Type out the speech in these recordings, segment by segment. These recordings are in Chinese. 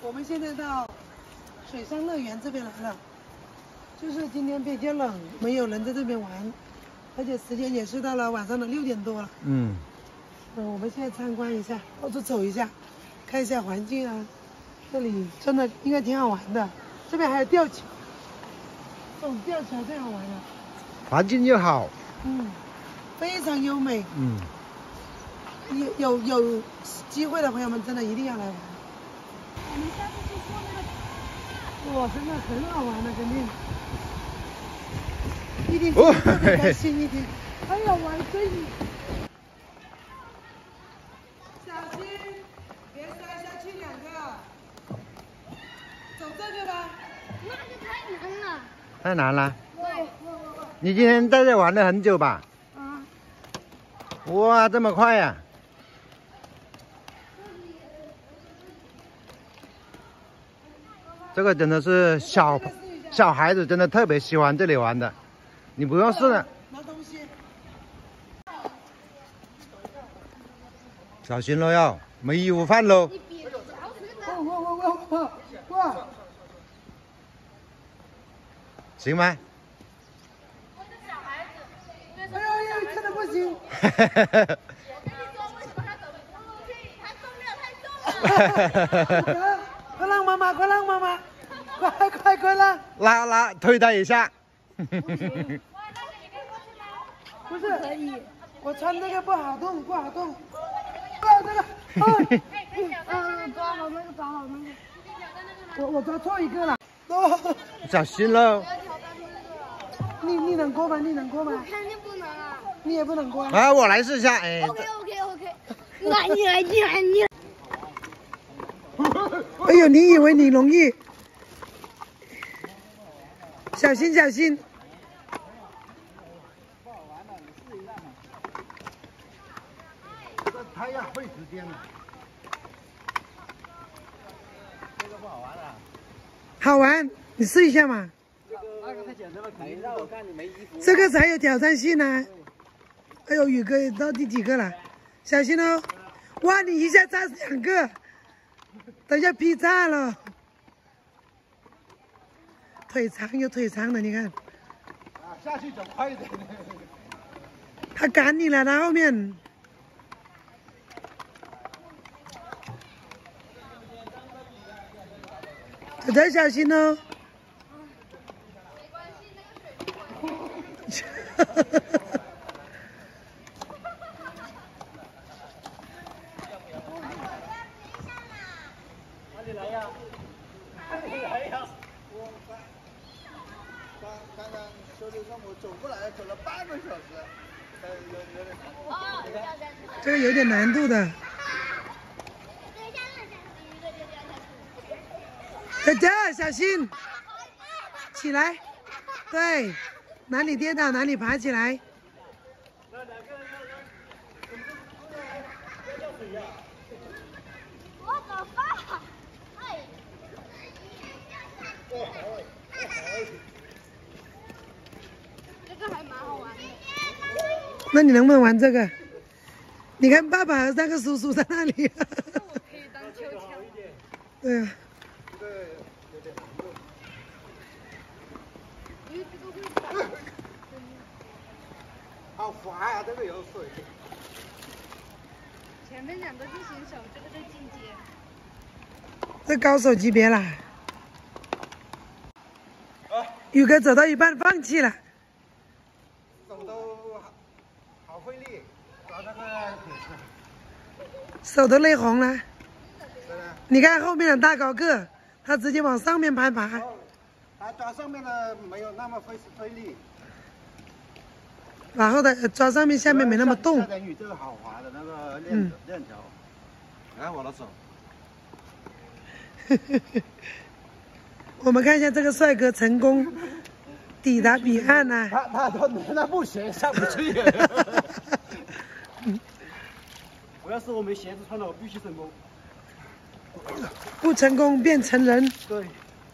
我们现在到水上乐园这边来了，就是今天比较冷，没有人在这边玩，而且时间也是到了晚上的6点多了。我们现在参观一下，到处走一下，看一下环境啊。这里真的应该挺好玩的，这边还有吊桥，吊桥最好玩了。 环境又好， 非常优美。有机会的朋友们真的一定要来玩。我们下次去坐那个，哇，真的很好玩的，肯定。一定特别开心，一定。还有玩追你。小心，别摔下去2个。走这个吧。 那就太难了。 太难了。 对。 你今天在这玩了很久吧？哇，这么快呀！这个真的是小孩子真的特别喜欢这里玩的，你不用试了。 拿东西。 小心喽哟，没衣服换喽。 哇！ 行吗？ 哎呦，真的不行。快让妈妈，快让妈妈，快让！ 拉，推他一下。 不是，我穿这个不好动。这个， 抓好那个。 我抓错一个了。 小心喽。 你能过吗？ 我肯定不能啊。 你也不能过。 啊，我来试一下。哎。 OK。你。 哎呦，你以为你容易？小心。 他要费时间了。这个不好玩了。 好玩，你试一下嘛。 那个太简单了，肯定让我看你没衣服。 这个才有挑战性呢。哎呦，宇哥到第几个了？小心哦！哇，你一下炸2个，等一下劈炸了。腿长有腿长的，你看。 下去走快一点。 他赶你了，他后面。仔仔小心哦。没关系，那个水不会。 哪里来呀？刚刚说的让我走过来，走了半个小时，有点长。 这个有点难度的。仔仔小心，起来，对，哪里跌倒哪里爬起来。 我的妈！这个还蛮好玩的。 那你能不能玩这个？你看爸爸和3个叔叔在那里。 我可以当秋千。 对啊。 好滑呀，这个有水。 前面2个是新手，这个是进阶。 这高手级别啦。宇哥走到一半放弃了。 手都好费力，抓那个铁丝。 手都累红了。你看后面的大高个，他直接往上面爬。 他抓上面的没有那么费力。 然后的抓上面，下面没那么动。 下点雨这个好滑的那个链条，你看我的手。 我们看一下这个帅哥成功抵达彼岸呢。 他不行，上不去。我要是我没鞋子穿了，我必须成功。 不成功变成人。 对。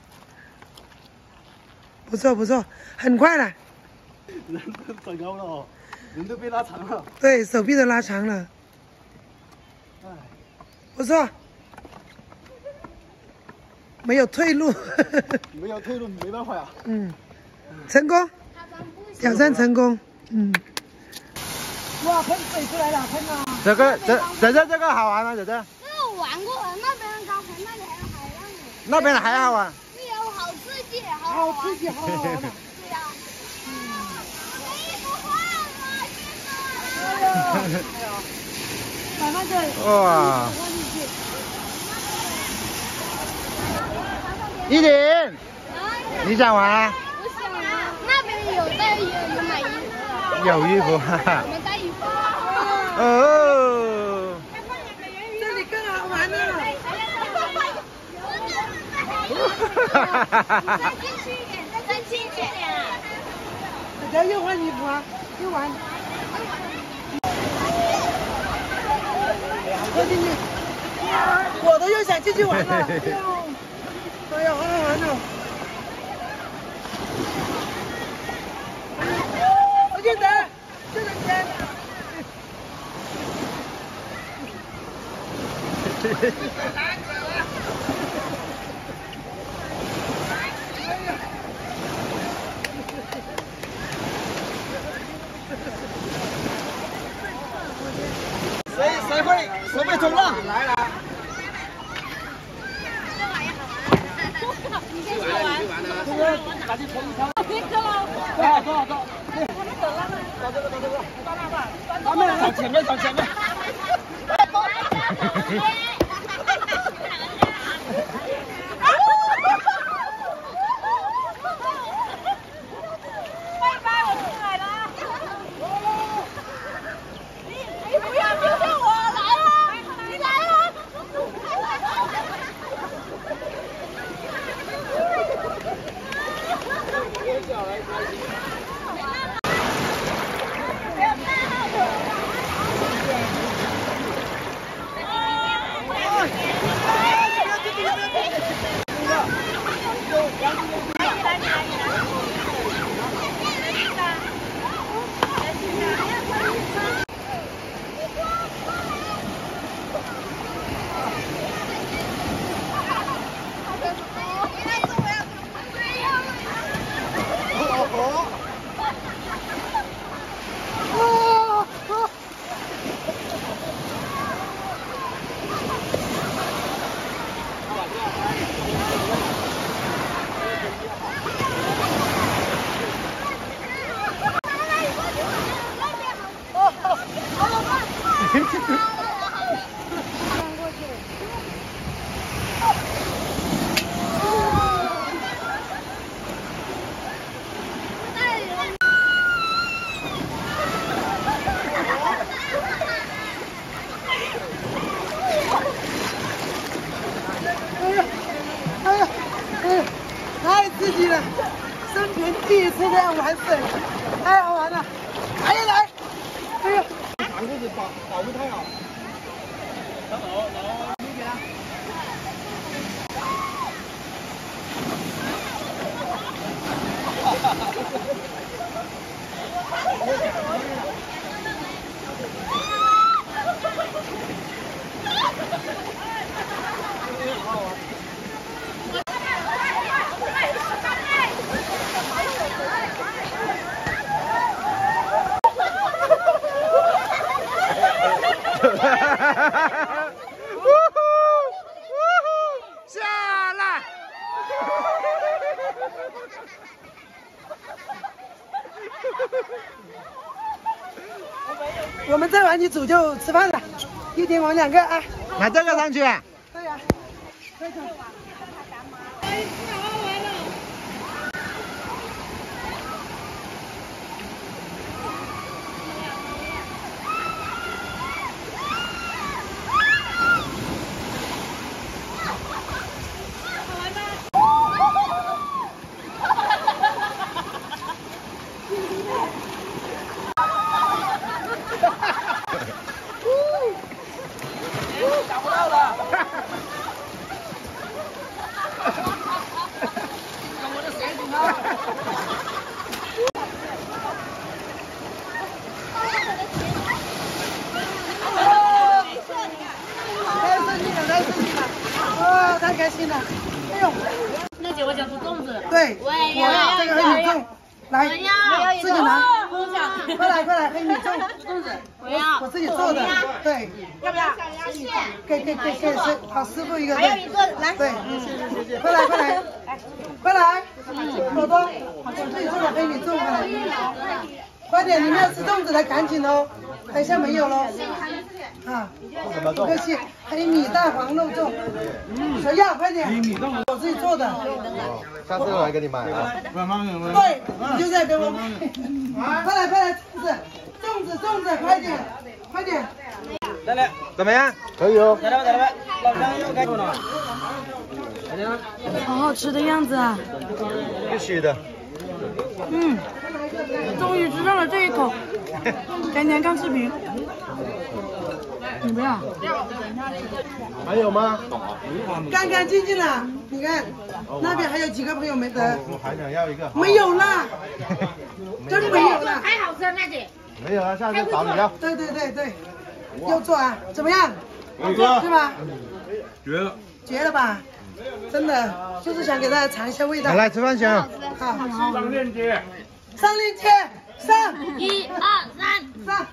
不错，很快了。 人都长高了哦，人都被拉长了。 对，手臂都拉长了。不错。 没有退路。 没有退路，没办法呀。 嗯，成功，挑战成功。嗯。哇，喷水出来了，喷了。 这个好玩吗？这个？ 这个我玩过了，那边的高层那里还有海浪呢。 那边的还好玩。 对呀，好刺激， 好刺激，好好玩的。 对呀。可以不换了， 哎呦！把那个哇！ 放进去。 依琳，你想玩啊？ 我想啊，那边有买衣服的。 有衣服，哈哈。 我们带衣服。 哦。 这里更好玩了。 再进去一点，再进去一点。 大家又换衣服啊，又玩。快进去！我都又想进去玩了。哎呀，好好玩哦！我就等，就等钱。 谁会冲浪？来了。 你先去玩。 这个赶紧冲一跳。 别走了。 走。 我们走了吗？ 到这个。 到那吧。 咱们往前面。 太刺激了！生平第一次这样玩水，太好玩了！来！哎呀！ 长裤子保护太好。然后那边。 下来！ 我们再玩几组就吃饭了，一天玩2个啊。 拿这个上去。 对呀。可以走。 找不到了。我的鞋子呢？ 太顺利了！哦，太开心了！哎不用。 那姐我想吃粽子。 对， 我也要这个黑米粽，来，自己拿。快来快来，黑米粽， 粽子。我要。 我自己做的，对。 要不要？谢谢。 给，好师傅一个。 还有一个，来。 对，谢。快来快来，快来，多多，我自己做的黑米粽，快来。快点，你们要吃粽子的赶紧哦，等一下没有喽。啊，不客气，黑米蛋黄肉粽，谁要？快点，黑米粽我自己做的。 下次我来给你买啊。 对，你就在给我买。快来，粽子，快点，快点。 来来， 怎么样？可以哦。 来，老张又该做了。 好好吃的样子啊！ 必须的。 终于吃上了这一口。天天看视频。你不要？ 还有吗？ 干干净净的，你看那边还有几个朋友没得。 我还想要一个。 没有了，真没有了。 还好吃，那姐。 没有啊，下次找你要。 对，要做啊？怎么样？是吧？绝了吧？真的，就是想给大家尝一下味道。 来吃饭先。 好， 上链接， 上。 1、2、3， 上。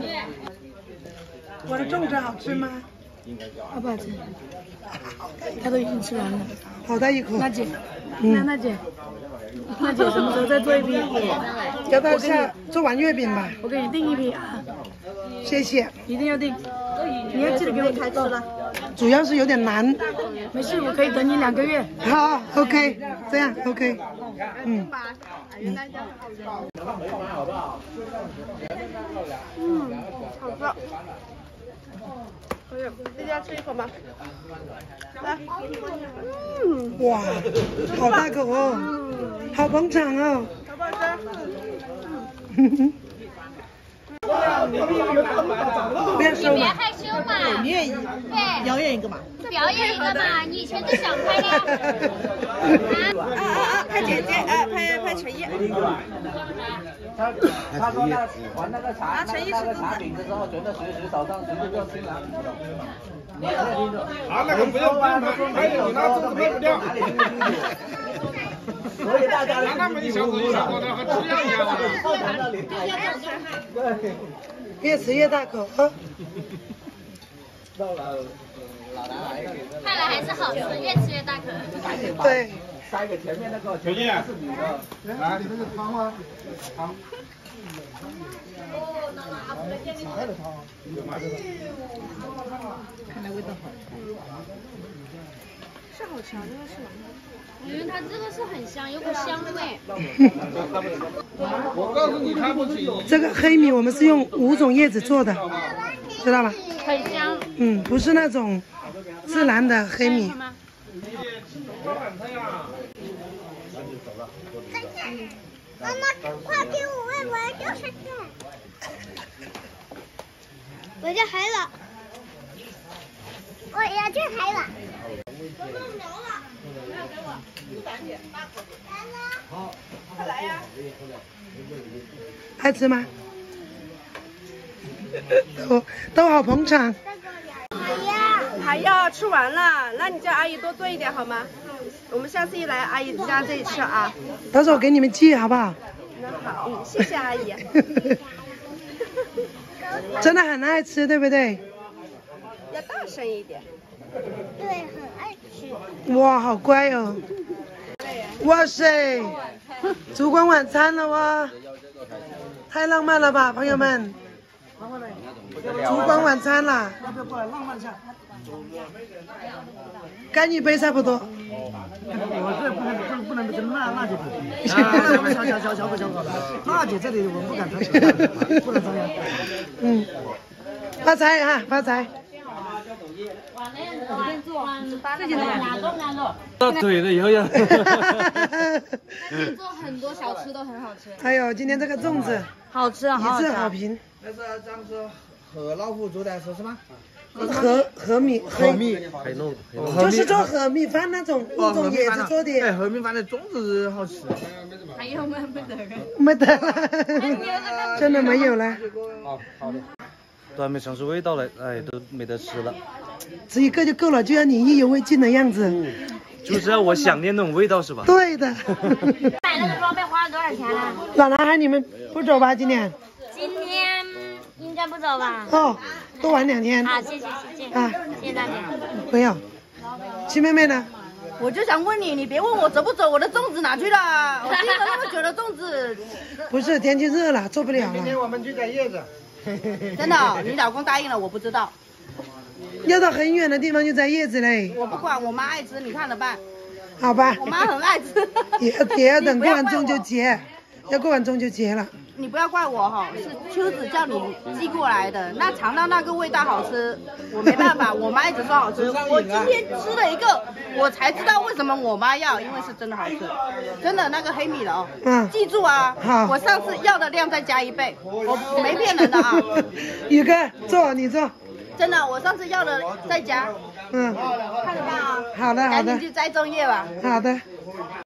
我的粽子好吃吗？好不好吃？他都已经吃完了。好大一口。娜姐，娜姐什么时候再做一批？要不要下做完月饼吧？我给你订一批啊。谢谢，一定要订。你要记得给我开吃了。主要是有点难。没事，我可以等你2个月。好 ，OK， 这样 OK。 好吃。可以，大家吃一口吗？来。 哇，好大口哦，好捧场哦。 好不好吃？ 不要收别嘛。 害羞嘛。 你愿意？ 对。 表演一个嘛？ 表演一个嘛，你以前就想拍的。 拍姐姐，拍陈毅。 他说那喜欢那个茶那个茶饼的时候，觉得随手上随便就吃了。啊，那个不用拍，你拿粽子拍不掉。所以大家那么一小口的和吃药一样的。 越吃越大口啊！ 看来还是好吃，越吃越大口。 对。 塞给前面那个全是你的。 来，你那个汤吗？汤。 看来味道好。是好吃啊，真的是。 我觉得它这个是很香，有股香味。 我告诉你，看不起。 这个黑米我们是用5种叶子做的，知道吧？ 很香。 不是那种自然的黑米。 妈妈，快给我喂，我要掉下去。我叫海了，我要叫海了。 好，快来呀！ 爱吃吗？都好捧场。 还要吃完了，那你叫阿姨多做一点好吗？我们下次一来阿姨家这里吃啊。 到时候我给你们寄好不好？ 那好，谢谢阿姨。 真的很爱吃，对不对？ 要大声一点。 对，很爱吃。 哇，好乖哦！哇塞，烛光晚餐了哇！太浪漫了吧，朋友们！烛光晚餐了。要不要过来浪漫一下？干一杯差不多。 我这不能跟娜姐比。小口。娜姐这里我不敢谈，不能这样。 发财啊，发财！ 对，以后要。 做很多小吃都很好吃。 还有今天这个粽子， 好吃啊， 一致好评。 那是这样说，和老虎做的是什么？ 和米，就是做和米饭那种5种叶子做的。 哎，和米饭的粽子好吃。 还有没得个？ 没得了，真的没有了。 好的。都还没尝出味道来，哎，都没得吃了。 吃一个就够了，就要你意犹未尽的样子。 就是让我想念那种味道是吧？ 对的。 买那个装备花了多少钱呢？ 老男孩，你们不走吧？今天？ 今天应该不走吧？ 哦，多玩2天。 啊，谢谢。啊，谢谢大姐。 不要。七妹妹呢？ 我就想问你，你别问我走不走，我的粽子哪去了？我订了那么久的粽子。 不是，天气热了，做不了了。 明天我们去摘叶子。 真的，你老公答应了，我不知道。 要到很远的地方去摘叶子嘞。 我不管，我妈爱吃，你看着办。 好吧。 我妈很爱吃。 也要等过完中秋节，要过完中秋节了。 你不要怪我哈，是秋子叫你寄过来的，那尝到那个味道好吃，我没办法，我妈一直说好吃，我今天吃了一个，我才知道为什么我妈要，因为是真的好吃，真的那个黑米的哦，记住啊，我上次要的量再加1倍，我没骗人的啊。 宇哥，你坐。 真的，我上次要的再加，看着办啊。 好的。 赶紧去摘粽叶吧。 好的。